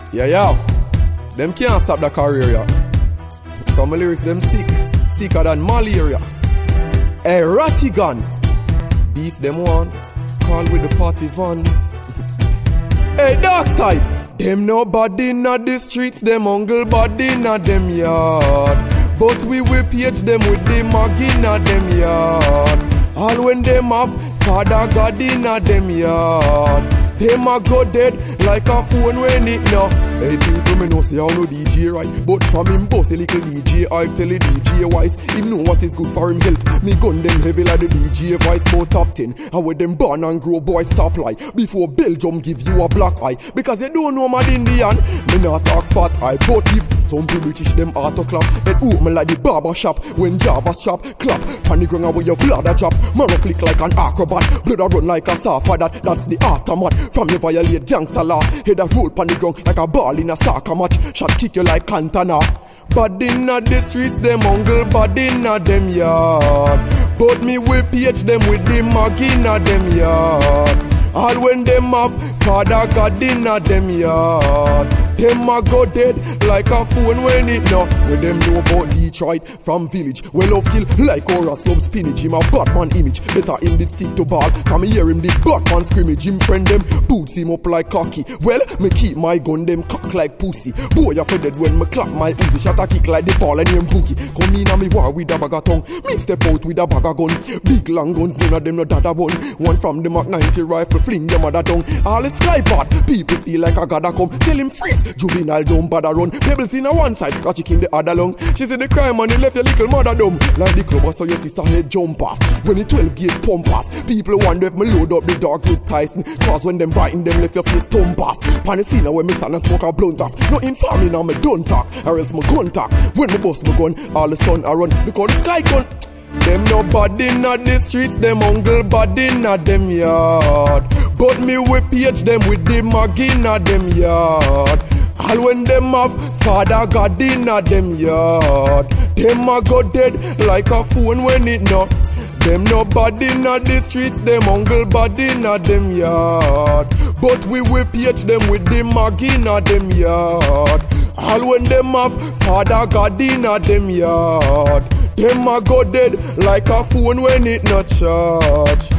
Yeah. Them can't stop the career, yeah. Come my lyrics, them sicker than malaria. Hey, Ratigan. Beef them one, call with the party van. Hey, dark side. Them nobody inna the streets, them uncle body inna them yard. But we will page them with the mag inna them yard. All when them have Father God inna them yard. Them a go dead like a phone when it now. Hey people, me know say how no DJ right, but from him boss a little DJ, I tell the DJ wise, he know what is good for him health. Me gun them heavy like the DJ voice about top 10. And with them born and grow boy stop like before Belgium give you a black eye. Because you don't know mad Indian, me not talk fat eye, but if stumpy British them auto clap. Head open like the barber shop when Java shop clap. On the ground where your blood a drop, man flick like an acrobat, blood a run like a safa. That's the aftermath. From you violate gangsta law, head a roll pon the ground like a ball in a soccer match. Shot kick you like Cantona. Bad inna the streets, them uncle bad inna them yard. But me will page them with the mag inna them yard. All when them have Father God inna them yard. Them a go dead like a phone when it know. When them know about Detroit from village, well love kill like Horace love spinach. Him a Batman image, better him did stick to ball. Come hear him the Batman scrimmage. Him friend them boots him up like cocky. Well, me keep my gun them cock like pussy. Boy you dead when me clap my Uzi. Shot a kick like the ball and him boogie. Come in and me war with a bag of tongue. Me step out with a bag of gun. Big long guns, none of them no dada one. One from the Mach 90 rifle, fling them at the tongue. All the sky part, people feel like I gotta come. Tell him freeze. Juvenile don't bother run. Pebbles in a one side, got chick in the other long. She said the crime on the left, your little mother dumb. Like the club, so your sister head jump off. When the 12 gauge pump off, people wonder if me load up the dog with Tyson. Cause when them biting them left your face stump off. Pan the scene when me stand and smoke a blunt off. No informing now me don't talk, or else me gun talk. When me bust my gun, all the sun I run. Because the sky gun. Them no bad inna the streets, them uncle bad inna them yard. But me we page them with the mag inna them yard. All when them have Father God inna them yard. Them a go dead like a phone when it know. Them no bad inna the streets, them uncle bad inna them yard. But we will page them with the mag inna them yard. All when them have Father God inna them yard. Them a go dead like a phone when it not charge.